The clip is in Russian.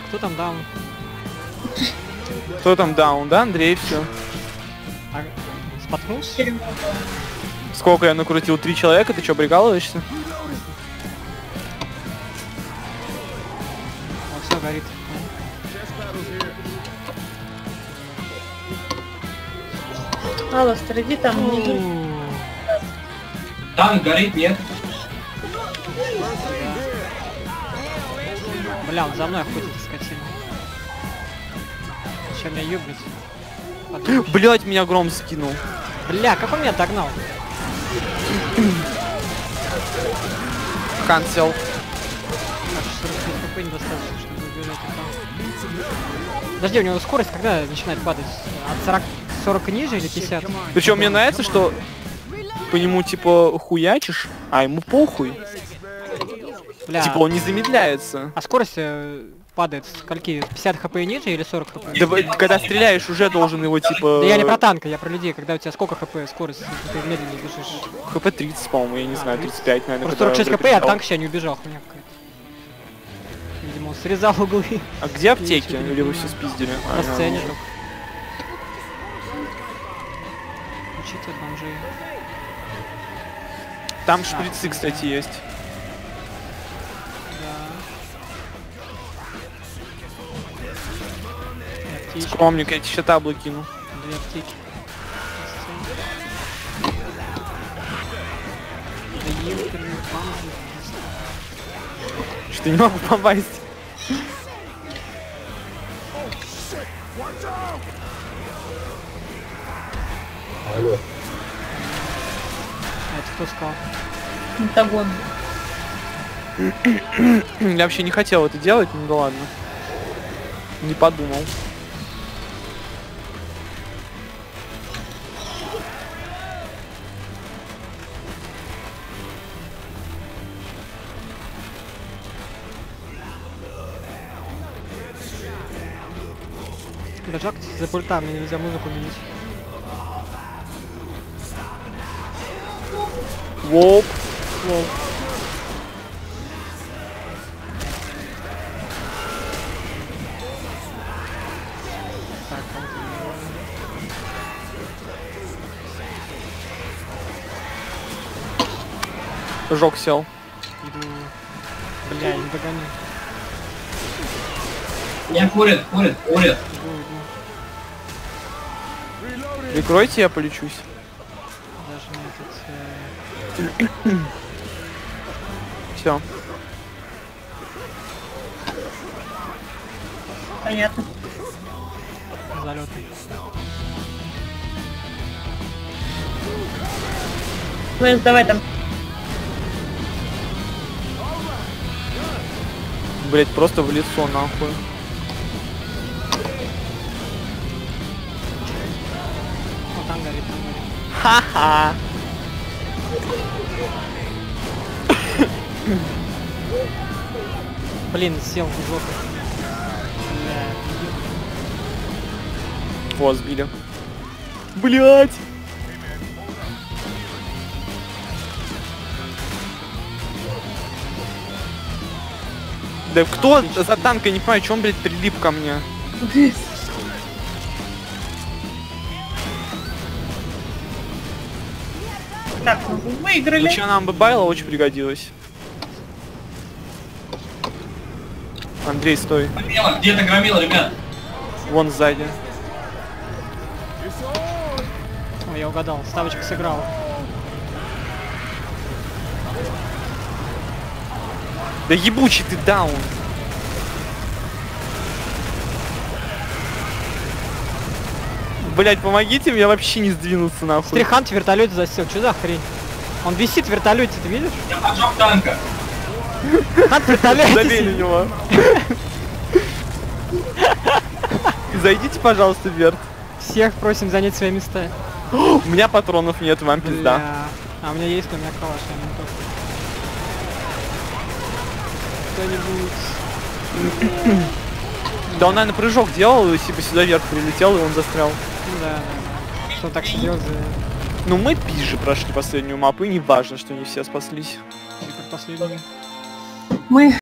Кто там даун? Кто там даун, да, Андрей, все. А, споткнулся? Сколько я накрутил? 3 человека, ты что, прикалываешься? О, все горит. Алластер, иди там внизу. Танк горит, нет? Бля, он за мной охотится, скотина. Сейчас меня ёбнет. Блять, меня гром скинул. Бля, как он меня догнал? Кансел. Аж 45 хп недостаточно, чтобы убежать от танка. Подожди, у него скорость когда начинает падать? От 40 ниже или 50? Причем мне нравится, что по нему типа хуячишь, а ему похуй. Бля, Типа он не замедляется. а скорость падает с скольки? 50 хп и ниже или 40 хп? Да, когда стреляешь, уже должен его типа... Да я не про танка, я про людей, когда у тебя сколько хп скорость, если ты медленнее бежишь. ХП 30, по-моему, я не знаю, 35, наверное. Просто 46 хп, а танк сейчас не убежал, хуйня какая-то. Видимо, он срезал углы. А где аптеки? Или вы все спиздили? На сцене только. Учите от бомжей. Там шприцы, кстати, есть. Скромник, я тебе еще табло кину. 2 аптеки. Что-то не могу попасть. Алло. А это кто сказал? Пентагон. Я вообще не хотел это делать, ну да ладно. Не подумал. Лежак за пультами, нельзя музыку менять. Воп. Лол. Так, Жог сел. иду. Бля, я не догоню. Меня курят. Иду. Прикройте, я полечусь. Даже не этот... Все. Понятно. залеты. Вэнс, давай там. Блять, просто в лицо нахуй. О, там горит, там горит. Ха-ха. Блин, сел в жопу. Бля. О, сбили. Блять. Да кто за танка, не понимаю, че он, блядь, прилип ко мне? Так, ну вы выиграли. Ну что, нам бы Байла очень пригодилось. Андрей, стой. Громила, где-то громила, ребят. Вон сзади. Ой, я угадал, ставочка сыграла. Да ебучий ты даун. Блять, помогите мне вообще не сдвинуться нахуй. Смотри, Хант в вертолете засел, что за хрень? Он висит в вертолете, ты видишь? Я поджег танка. Хант в вертолете Забей на сидит. него. Зайдите, пожалуйста, Верт. Всех просим занять свои места. У меня патронов нет, вам пизда. Бля. А у меня есть, но у меня калаш, я не готов. Кто-нибудь. Да он, наверное, прыжок делал, и типа сюда вверх прилетел, и он застрял. Да, да, да. Что он так сидел за... Ну мы пизже прошли последнюю мапу, и не важно, что не все спаслись. Последний. Мы